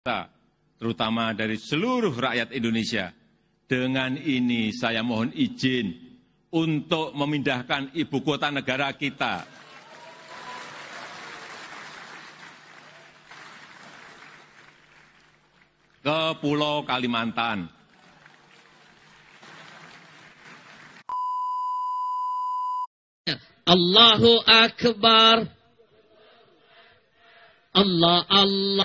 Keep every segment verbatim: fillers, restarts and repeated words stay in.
kita, terutama dari seluruh rakyat Indonesia. Dengan ini saya mohon izin untuk memindahkan ibu kota negara kita ke Pulau Kalimantan. Allahu Akbar. Allah Allah.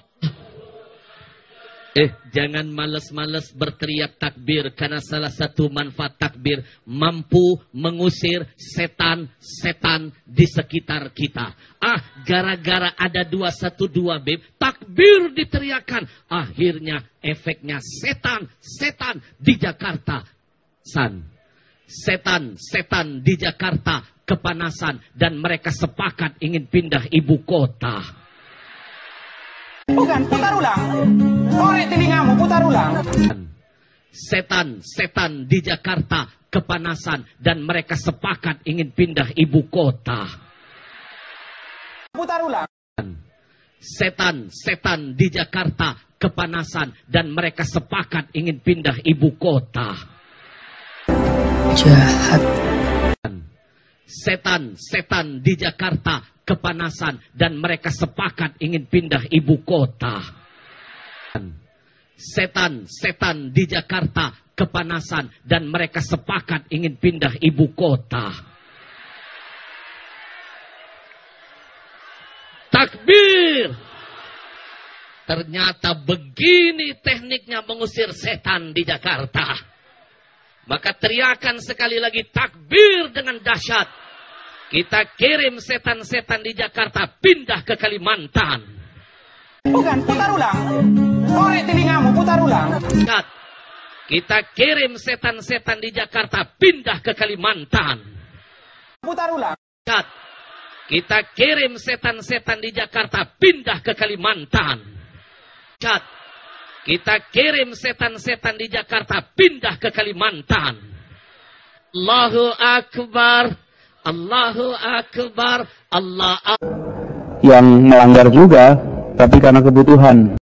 Eh, jangan malas-malas berteriak takbir, karena salah satu manfaat takbir mampu mengusir setan-setan di sekitar kita. Ah, gara-gara ada dua satu dua B, takbir diteriakan. Akhirnya efeknya setan-setan di Jakarta. San. Setan-setan di Jakarta kepanasan dan mereka sepakat ingin pindah ibu kota. Bukan, putar ulang. Korek telingamu, putar ulang. Setan-setan di Jakarta kepanasan dan mereka sepakat ingin pindah ibu kota. Putar ulang. Setan-setan di Jakarta kepanasan dan mereka sepakat ingin pindah ibu kota. Jahat. Setan-setan di Jakarta kepanasan dan mereka sepakat ingin pindah ibu kota. Setan-setan di Jakarta kepanasan dan mereka sepakat ingin pindah ibu kota. Takbir! Ternyata begini tekniknya mengusir setan di Jakarta. Maka teriakan sekali lagi takbir dengan dahsyat. Kita kirim setan-setan di Jakarta pindah ke Kalimantan. Bukan, putar ulang. Korek telingamu, putar ulang. Kita kirim setan-setan di Jakarta pindah ke Kalimantan. Putar ulang. Kita kirim setan-setan di Jakarta pindah ke Kalimantan. Kita kirim setan-setan di Jakarta pindah ke Kalimantan. Allahu Akbar. Allahu Akbar. Allah. Yang melanggar juga, tapi karena kebutuhan.